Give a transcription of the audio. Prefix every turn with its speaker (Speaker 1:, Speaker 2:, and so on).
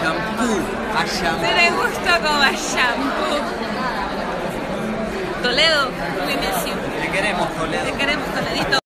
Speaker 1: shampoo. A shampoo.
Speaker 2: Te le gustó como a shampoo. Toledo, we miss you.
Speaker 1: Te queremos, Toledo.
Speaker 2: Te queremos, Toledito.